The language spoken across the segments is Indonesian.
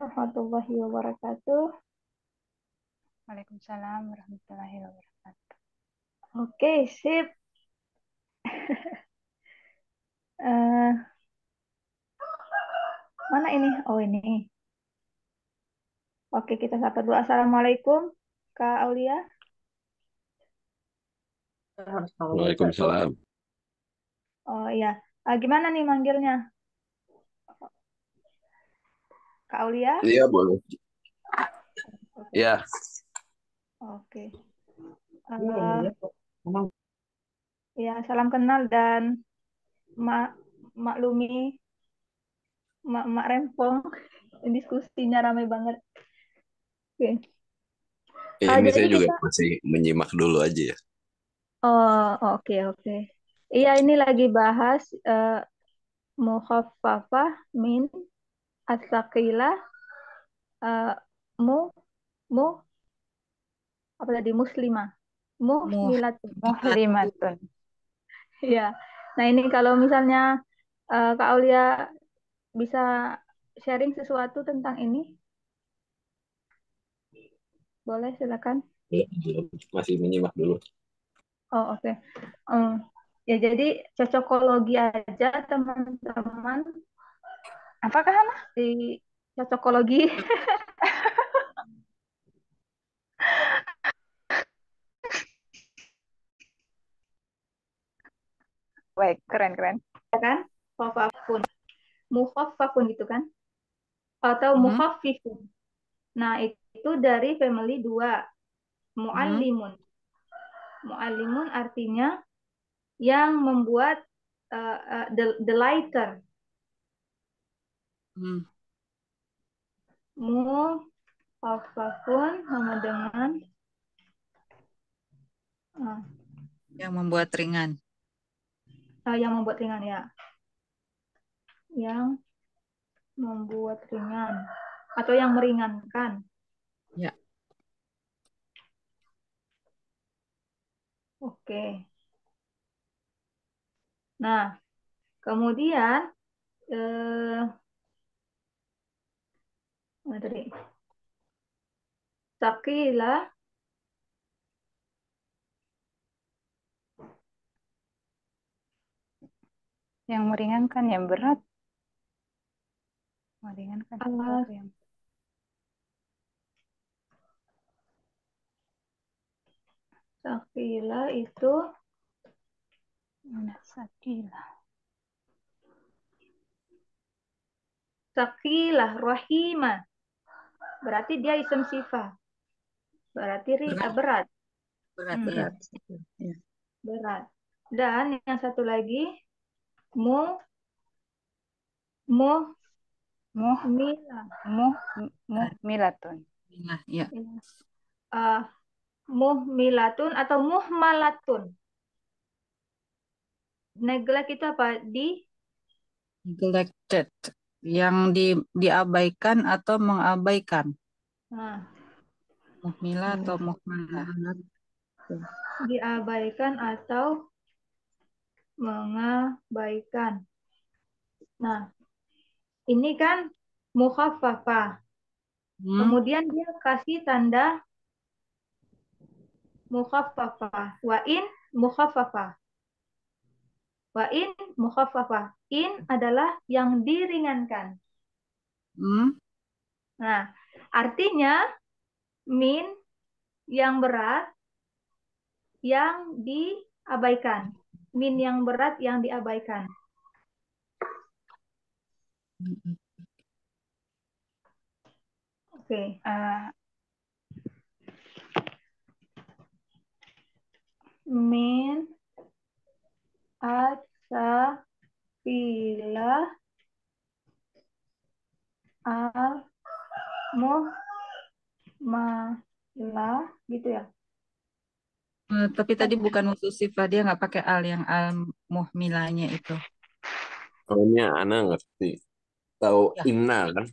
warahmatullahi wabarakatuh. Waalaikumsalam warahmatullahi wabarakatuh. Oke, sip. Eh, mana ini? Oh, ini. Oke, kita sapa dulu. Assalamualaikum, Kak Aulia. Waalaikumsalam. Oh iya. Gimana nih manggilnya? Kak Aulia? Iya, boleh. Oke. Iya. Oke. Ya, salam kenal dan maklumi mak rempong. Diskusinya ramai banget. Oke. Ini Jadi saya juga kita masih menyimak dulu aja ya. oke. Iya, ini lagi bahas mukhaffafah min as-saqilah, eh, mu mu apa tadi, muslimah, Muh muhmilatun. Muhlimatun. Ya. Nah, ini kalau misalnya Kak Aulia bisa sharing sesuatu tentang ini, boleh silakan. Belum, masih menyimak dulu. Oh, oke. Em, ya, jadi cocokologi aja teman-teman, Apakah Hana? di cocokologi. Baik, keren. Ya kan? Mukhafafun. Mukhaffafun gitu kan? Atau Mhm, mukhaffifun. Nah, itu dari family 2. mhm, Muallimun. Muallimun artinya yang membuat the lighter. mhm. Mukhaffafun sama dengan uh, Yang membuat ringan. yang membuat ringan ya. Yang membuat ringan atau yang meringankan. Ya. Oke. Nah, kemudian mana tadi? Saqilah Yang meringankan, yang berat. Meringankan uh, sesuatu yang saqilah itu sakilah. saqilah rahimah. Berarti dia isim sifat. Berarti Berat, berat. berat, Hmm, berat. Ya. berat. Dan yang satu lagi mu mu Muh, mila. muh, muhmilatun. Nah, ya. Uh, muhmilatun atau muhmalatun. Neglect itu apa? Neglected. Yang diabaikan atau mengabaikan. Nah, Muhmila atau muhmalah. diabaikan atau mengabaikan. Nah, ini kan mukhaffafah. Hmm, Kemudian dia kasih tanda mukhaffafah. Wa in mukhaffafah. Wa in mukhaffafah. In adalah yang diringankan. hmm, Nah, artinya min yang berat yang diabaikan. Min yang berat yang diabaikan. Oke. eh, Min asafilah al muhmalah gitu ya. tapi tadi bukan khusus sifat dia nggak pakai al yang al muhmilanya itu. Soalnya Ana ngerti. Tahu Ya, inna kan?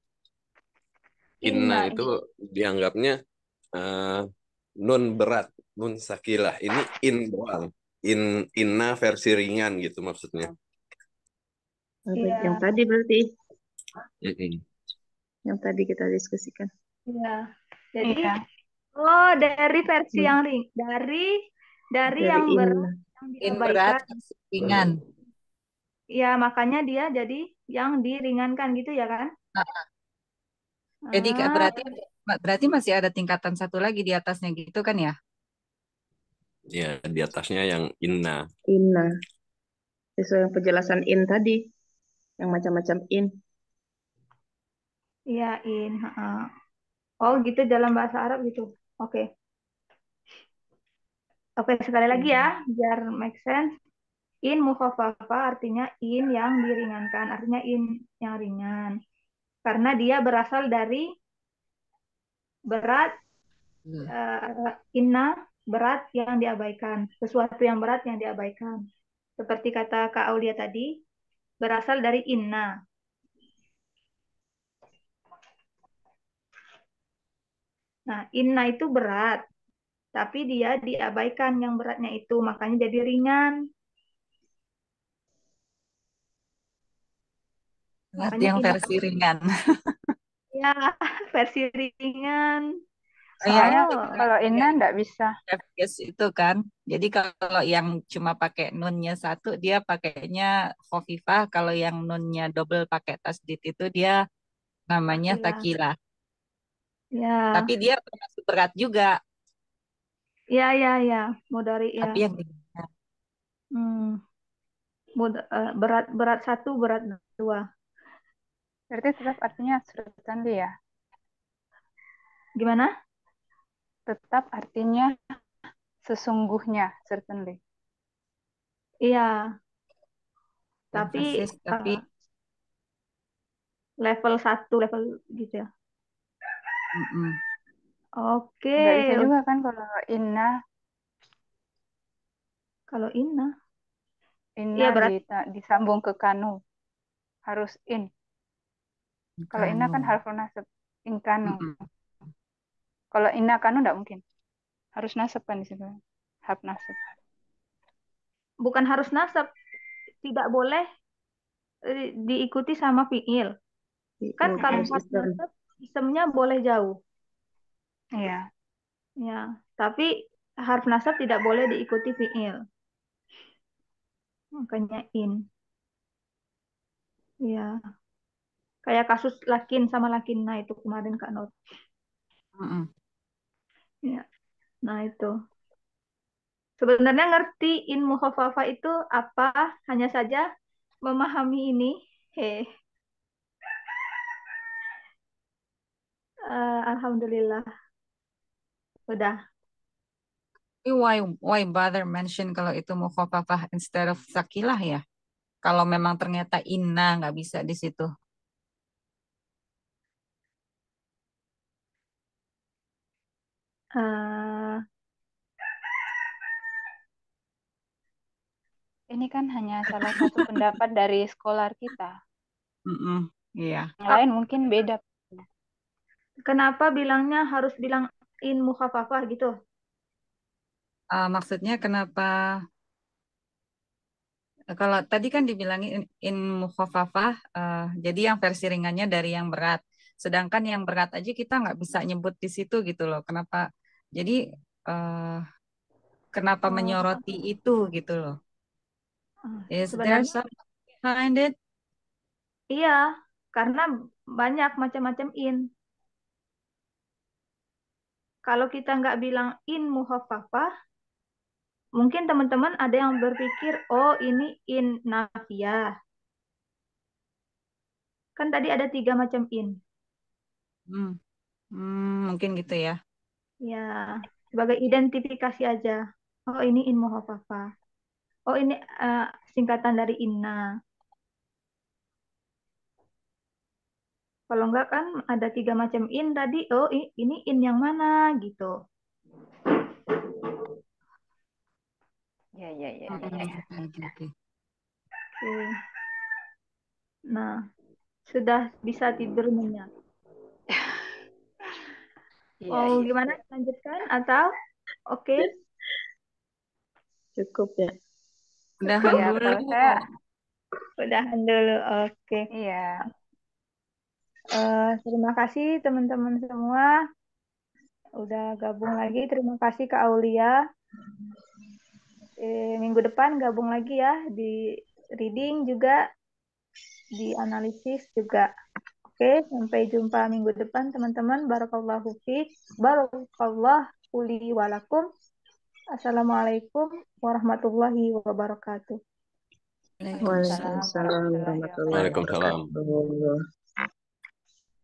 Inna Inna. itu dianggapnya eh, nun berat, nun sakilah. Ini in doang. Inna versi ringan gitu maksudnya. Apa yang Iya. tadi berarti? Mm-mm. yang tadi kita diskusikan. Iya. Jadi, Iya. oh dari versi Hmm. yang dari Dari yang berat inna. yang In berat, diabaikan. versi ringan. Ya, makanya dia jadi yang diringankan gitu ya kan? Nah, jadi Ah, berarti masih ada tingkatan satu lagi di atasnya gitu kan ya? Ya, di atasnya yang inna. Inna. Sesuai yang penjelasan in tadi. Yang macam-macam in. iya in. Oh gitu dalam bahasa Arab gitu. Oke. Oke, sekali lagi ya, biar make sense. In mukhaffafa artinya in yang diringankan, artinya in yang ringan. Karena dia berasal dari berat, inna, berat yang diabaikan. Sesuatu yang berat yang diabaikan. Seperti kata Kak Aulia tadi, berasal dari inna. Nah, inna itu berat, tapi dia diabaikan yang beratnya itu, makanya jadi ringan. Makanya Yang inna versi ringan. ya versi ringan. Iya, Soalnya Oh, kalau Inna nggak bisa. FGS itu kan. Jadi kalau yang cuma pakai nunnya satu, dia pakainya khofifah. Kalau yang nunnya double pakai tasdid itu dia namanya takilah. takilah. Ya, Tapi dia termasuk berat juga. ya. Mudari ya. Tapi yang Hmm, berat berat satu, berat dua. Berarti tetap artinya certainly ya. Gimana? Tetap artinya sesungguhnya, certainly. Iya, tapi emphasis, tapi level satu, level gitu ya. mm-mm. Oke, Nggak bisa juga kan kalau Inna, kalau inna, Inna iya berat. disambung ke kanu. Harus in. Kalau Inna kan Kanu. harfu nasab. In kanu. Mm-mm. Kalau Inna kanu nggak mungkin. Harus nasab kan di situ. Harf nasab. Bukan harus nasab, tidak boleh diikuti sama fiil. Kan kalau Harus harus islam. nasab, sistemnya boleh jauh. Iya. Ya, tapi harf nasab tidak boleh diikuti fiil. Makanya in. Ya, kayak kasus lakin sama lakinna itu kemarin Kak Nur. Mm-mm. Ya, nah itu. Sebenarnya ngerti in mukhafafah itu apa? Hanya saja memahami ini. Heh, alhamdulillah. Udah. Tapi why bother mention kalau itu mukhafafah instead of sakilah ya? Kalau memang ternyata inna nggak bisa di situ. eh Ini kan hanya salah satu pendapat dari scholar kita. Mm-mm. Iya. Yang lain mungkin beda. kenapa bilangnya harus bilang in mukhafafah gitu? Maksudnya kenapa kalau tadi kan dibilangin in mukhafafah, jadi yang versi ringannya dari yang berat. Sedangkan yang berat aja kita nggak bisa nyebut di situ gitu loh. Kenapa? Jadi eh, kenapa Oh, menyoroti itu gitu loh? Is there sebenarnya something behind it? iya, karena banyak macam-macam in. Kalau kita nggak bilang in mukhafafah, mungkin teman-teman ada yang berpikir, oh ini in nafiyah. Kan tadi ada 3 macam in. Hmm, mungkin gitu ya. Ya, sebagai identifikasi aja. Oh ini in mukhafafah. Oh ini eh, singkatan dari inna. Kalau enggak kan ada 3 macam in tadi. Oh ini in yang mana gitu. Ya. Oke. Oke. Nah, sudah bisa tidur nyenyak. Oh Iya. gimana? Lanjutkan atau oke? Cukup ya. Udahan Iya, dulu. kalau saya Udahan dulu. Oke. iya. Terima kasih teman-teman semua udah gabung lagi. Terima kasih Kak Aulia. Minggu depan gabung lagi ya di reading juga, di analisis juga. Oke, sampai jumpa minggu depan teman-teman. Barakallahu fiik. Barakallahu li walakum. Assalamualaikum warahmatullahi wabarakatuh. Waalaikumsalam. Waalaikumsalam warahmatullahi Waalaikumsalam. wabarakatuh.